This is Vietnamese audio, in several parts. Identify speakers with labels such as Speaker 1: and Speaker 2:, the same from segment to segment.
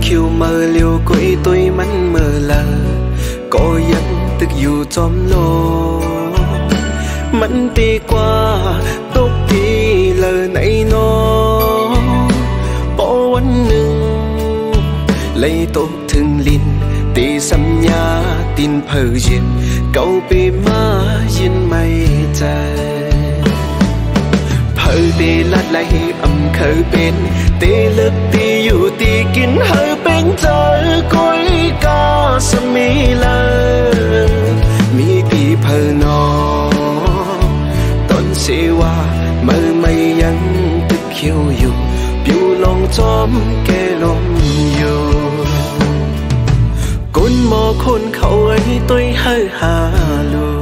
Speaker 1: khiêu mơ liều quấy tôi mắn mờ lờ có dân tức dù chóm lô mắn đi qua tốt đi lời nãy nó bỏ anh nưng lấy tốt thương linh tì xăm nhà tin phở duyên câu bì má duyên mây trời phở tì lát lại âm khởi bên tì lực tì dù tì kín hơi bên trời cối ca sâm mi lơ mi tì phở nó tòn xê hoa mơ mây dân tức khiêu dù biểu lòng chóm kê lòng dù côn mò khôn khẩu ấy tôi hơi hà lù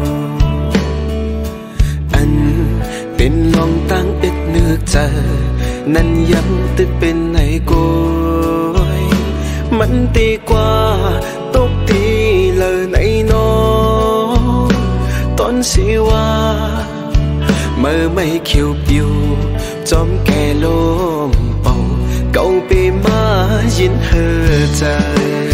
Speaker 1: anh bên lòng tăng ít nước chờ năn dám tức bên này côi mẫn đi qua tốt đi lời nãy nó tón xì hoa mơ mây khiêu biêu chóm kè lôm bầu cậu bị má dính hơ trời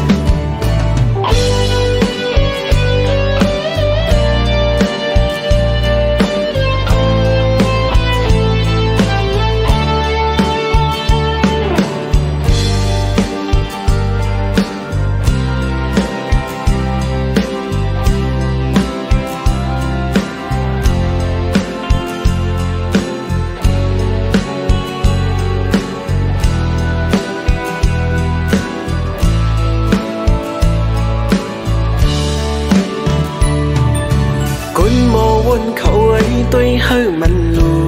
Speaker 1: tôi hơi mặn lù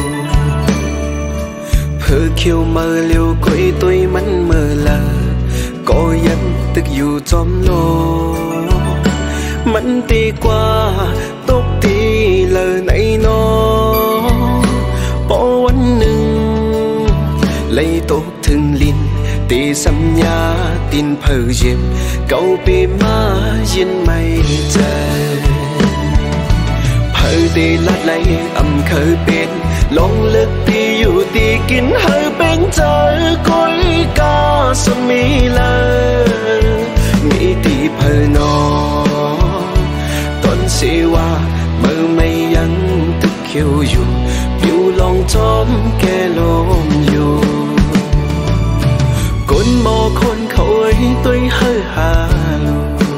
Speaker 1: phở khiêu mơ liều quấy tôi mắn mờ lờ có dân tức dù chóm lô mẫn đi qua tốt đi lời nãy nó bỏ anh nưng lấy tốt thương linh tì xăm nhà tin phở duyên câu bì má duyên mây trời hơi đi lát lấy âm khởi bên lòng lực đi dù đi kín hơi bên trời cối ca sâm mi lơ nghĩ đi phở nó tòn xê hoa mơ mây dân tức khiêu dù biểu lòng chóm kê lôm dù côn mò khôn khẩu ấy tôi hơi hà lù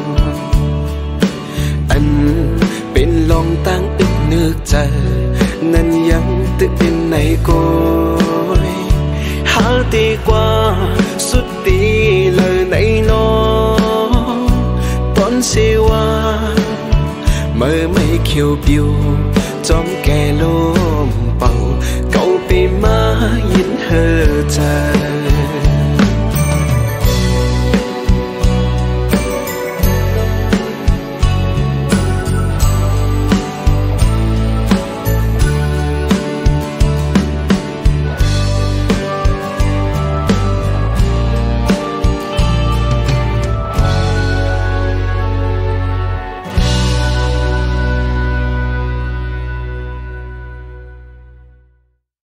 Speaker 1: anh bên lòng tăng ít nước chờ nên dân tự bên này côi há đi qua suốt đi lời nãy nó tón xê hoa mơ mây khiêu biêu chóm kè lôm bầu cậu bị má dính hơ trời